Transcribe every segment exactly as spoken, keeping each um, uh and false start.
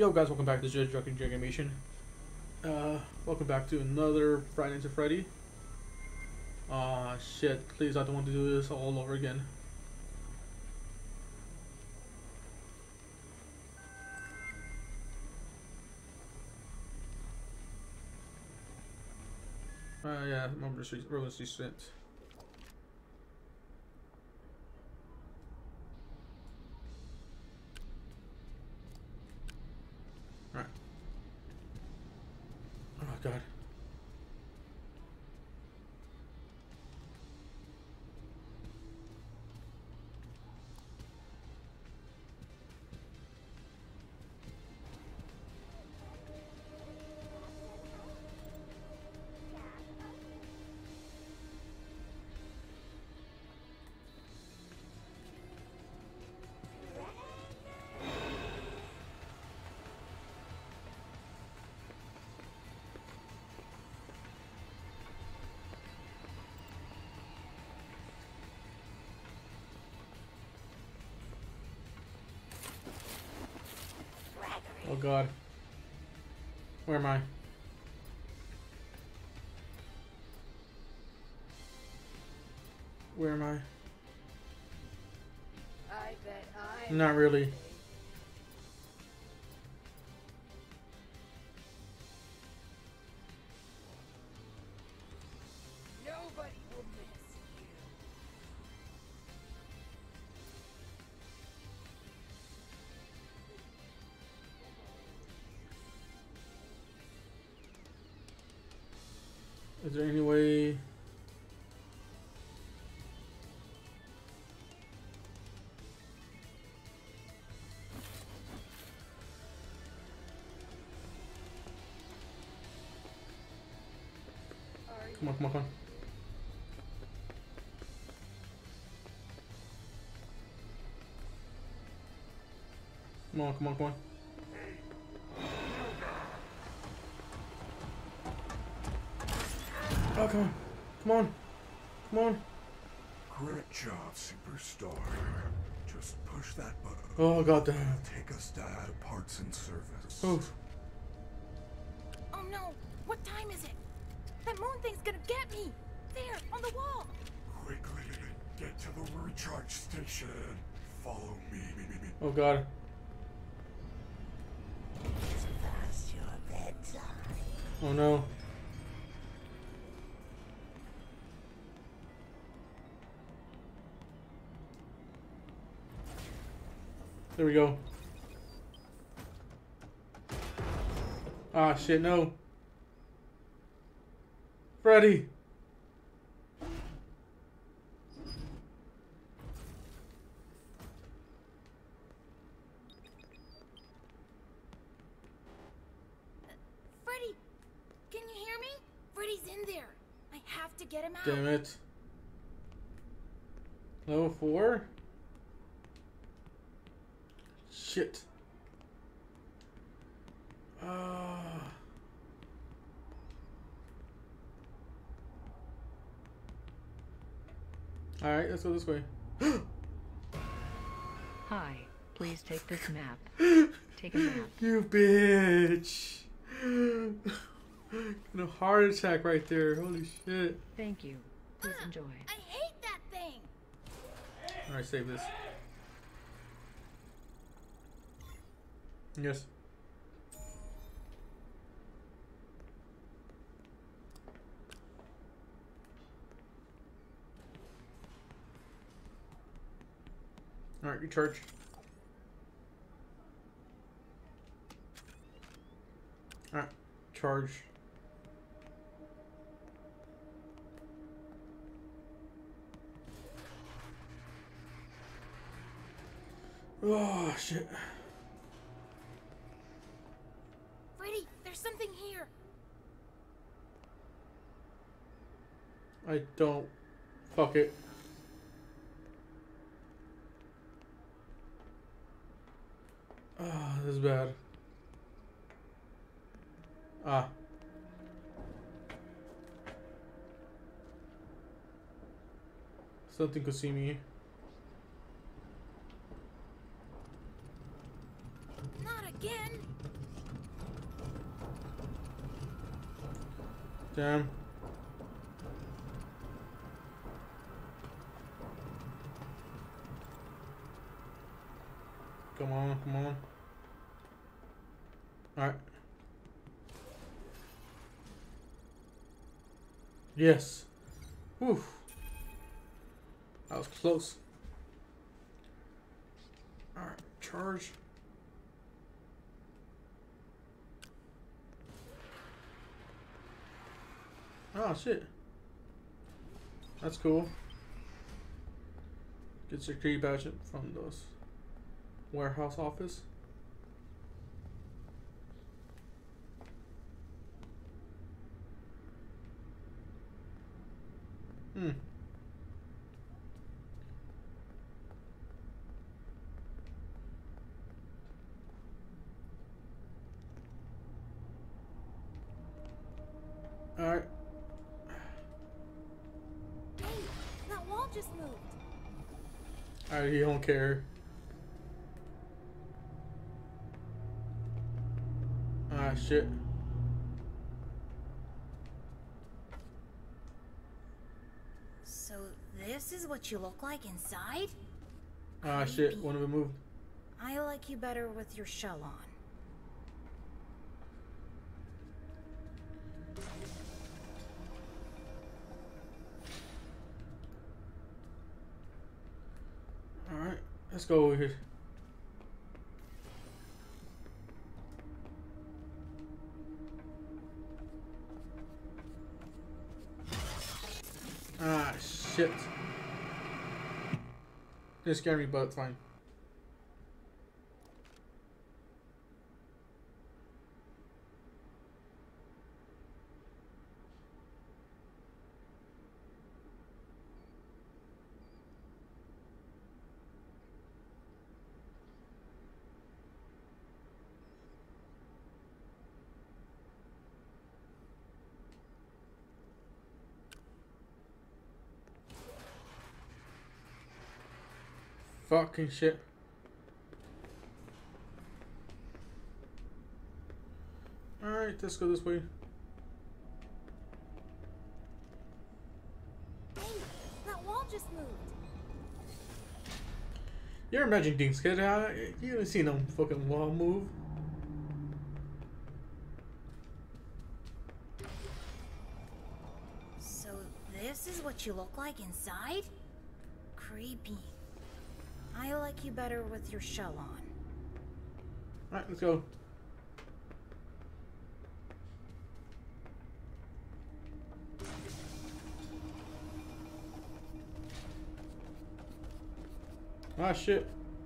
Yo guys, welcome back to Judge Drunken Animation. Uh, welcome back to another Friday Nights at Freddy. Aw, uh, shit, please, I don't want to do this all over again. Uh, yeah, remember the Rowan Street Sprint. Alright. Oh god. Oh god. Where am I? Where am I? I bet I Not really. Nobody will miss Is there any way? you. Come on, come on, come on. Come on, come on, come on. Oh, come on. Come on. Come on. Great job, superstar. Just push that button. Oh, god damn. Take us down to parts and service. Oh. Oh no! What time is it? That moon thing's gonna get me! There, on the wall! Quickly, get to the recharge station. Follow me. Oh god. It's past your bedtime. Oh no. There we go. Ah shit, no. Freddy. Freddy! Can you hear me? Freddy's in there. I have to get him out. Damn it. Level four? Shit. Ah. Alright, let's go this way. Hi, please take this map. Take a map. You bitch. Got a heart attack right there. Holy shit. Thank you. Please Ah, enjoy. I hate that thing! Alright, save this. Yes. Alright, recharge. Alright, charge. Oh, shit. Freddy, there's something here! I don't. Fuck it. Ah, this is bad. Ah. Something could see me. Not again! Damn. Come on, come on. Alright. Yes. Whew. That was close. Alright, charge. Oh shit. That's cool. Get security badge from those warehouse office. Hmm. Alright. Hey, that wall just moved. Alright, he don't care. Ah, shit. So this is what you look like inside? Ah, shit. One of them moved. I like you better with your shell on. Alright, let's go over here. Ah, shit. It scared me, but it's fine. Fucking shit. Alright, let's go this way. Hey, that wall just moved. You ever imagine being scared? You haven't seen no fucking wall move. So this is what you look like inside? Creepy. I like you better with your shell on. Alright, let's go. Ah, shit.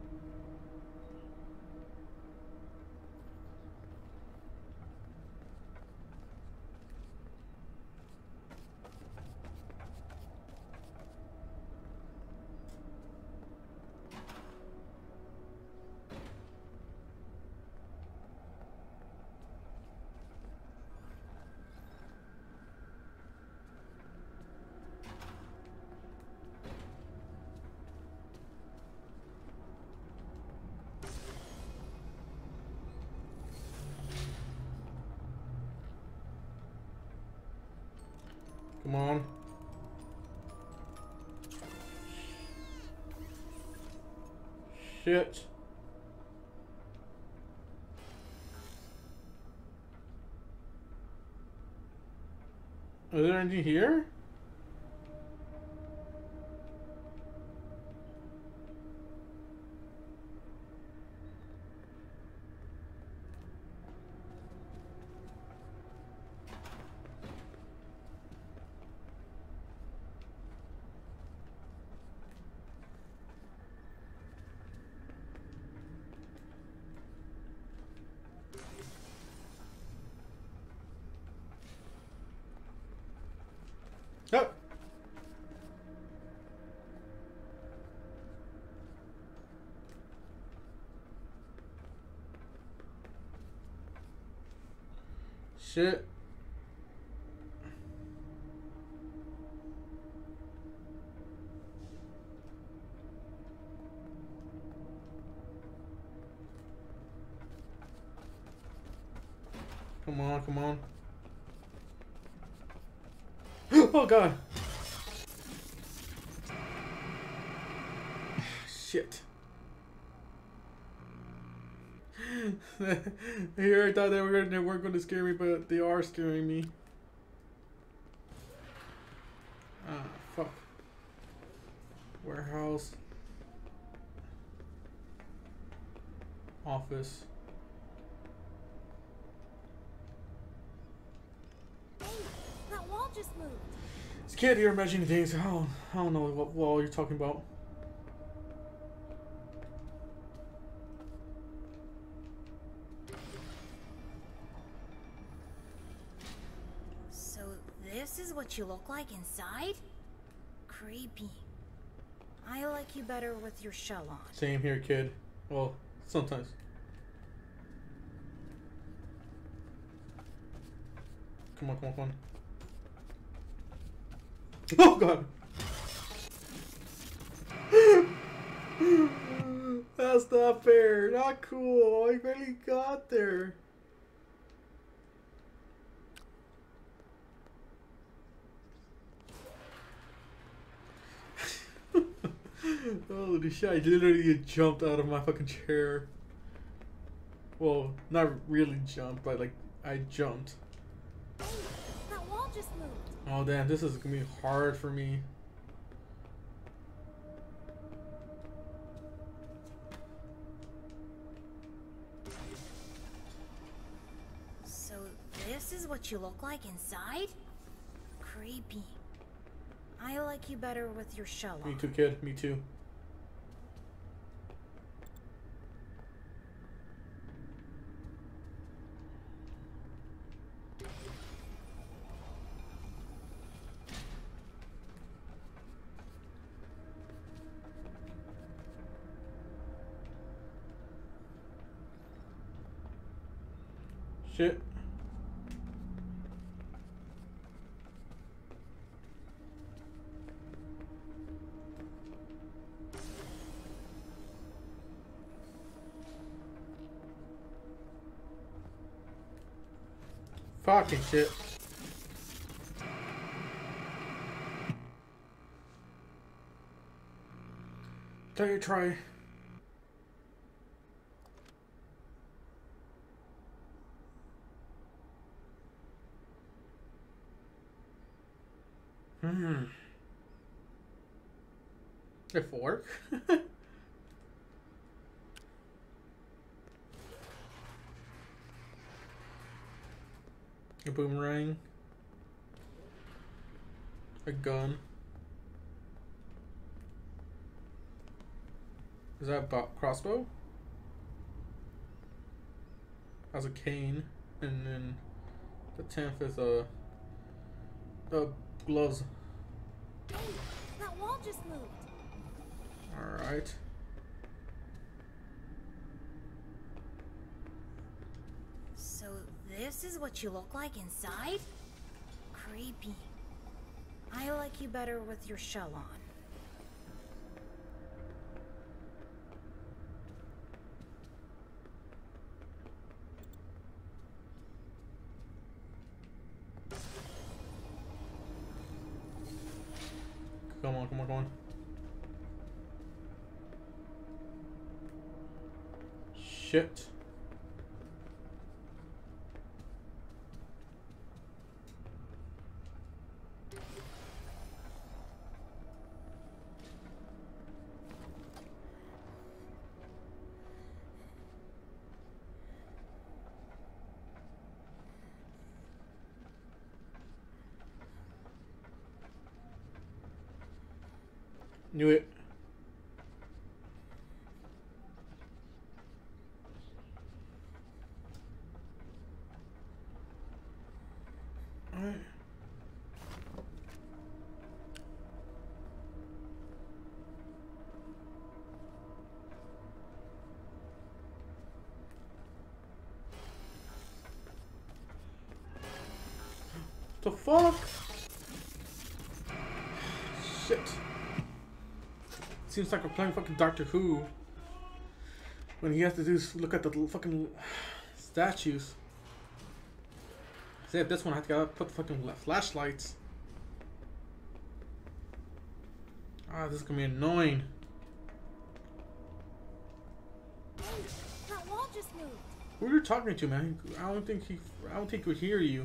Come on. Shit. Is there anything here? Oh. Shit. Come on, come on. Oh god. Shit. Here I thought they were they weren't going to scare me, but they are scaring me. Ah, fuck. Warehouse. Office. Hey, that wall just moved. It's kid, you're imagining things. I don't, I don't know what wall you're talking about. So this is what you look like inside? Creepy. I like you better with your shell on. Same here, kid. Well, sometimes. Come on, come on, come on. Oh god! That's not fair. Not cool. I barely got there. Holy shit, I literally jumped out of my fucking chair. Well, not really jumped, but like, I jumped. Hey, that wall just moved. Oh damn, this is gonna be hard for me. So this is what you look like inside? Creepy. I like you better with your shell on. Me too, kid. Me too. Shit. Fucking shit. Tell you try. Hmm. If work. A boomerang. A gun. Is that a crossbow? Has a cane, and then the tenth is a, a gloves. Hey, that wall just moved. All right. So this is what you look like inside? Creepy. I like you better with your shell on. Come on, come on, come on. Shit. Knew it. Alright. The fuck? Shit. Seems like we're playing fucking Doctor Who. When he has to do is look at the fucking statues. See, at this one I have to put fucking flashlights. Ah, this is gonna be annoying. Hey, that wall just moved. Who are you talking to, man? I don't think he. I don't think he could hear you.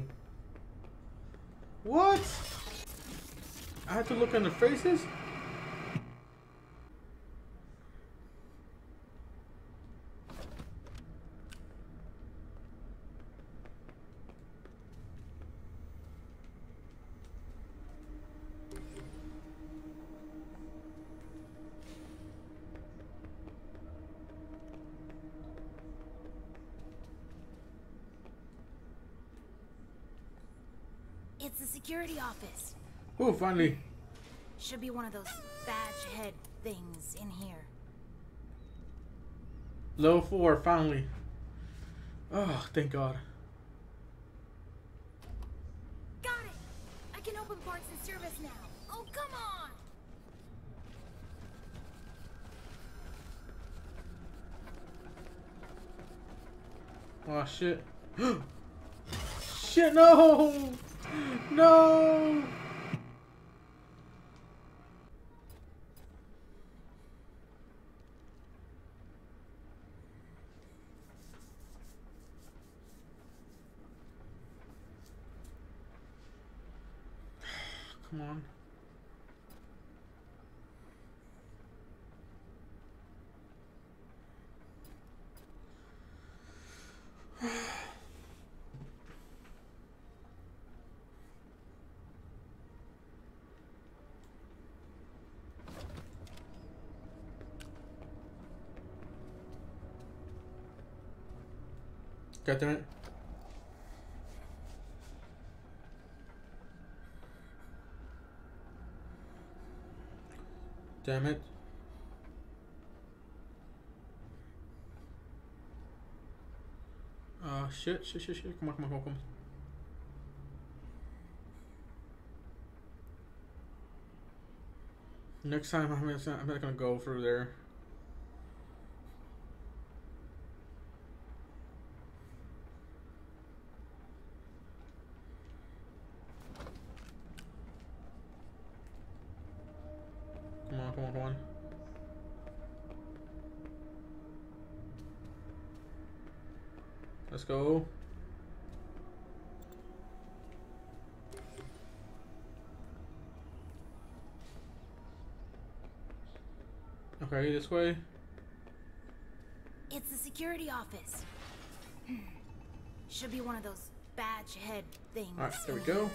What? I had to look in their faces? It's the security office. Oh, finally. Should be one of those badge head things in here. Level four, finally. Oh, thank God. Got it! I can open parts and service now. Oh, come on! Oh, shit. Shit, no! No! Come on. God damn it. Damn it. Uh, shit, shit, shit, shit. Come on, come on, come on, come on. Next time, I'm not, I'm not gonna go through there. Come on, come on, come on. Let's go. Okay, this way. It's the security office. Should be one of those badge head things. Alright, there we in go. here.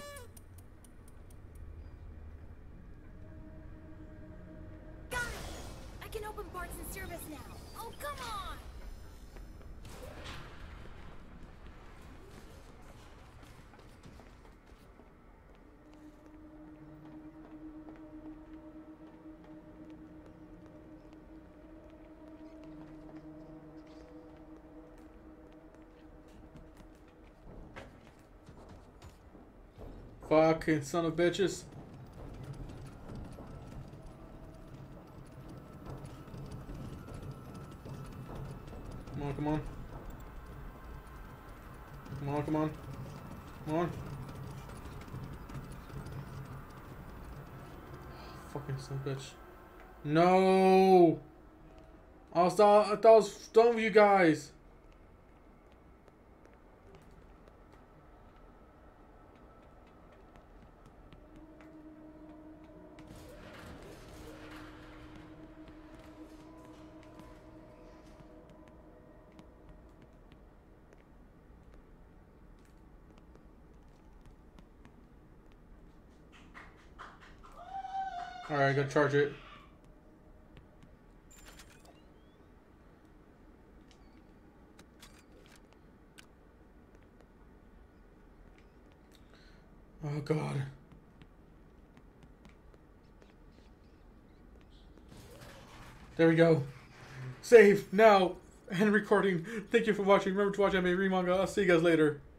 Got it! I can open parts and service now. Oh, come on! Fucking son of bitches. Come on, come on. Come on, come on. Come on. Fucking son of a bitch. No! I was I thought I was done with you guys. Alright, gotta charge it. Oh God. There we go. Save now and recording. Thank you for watching. Remember to watch Anime Remanga. I'll see you guys later.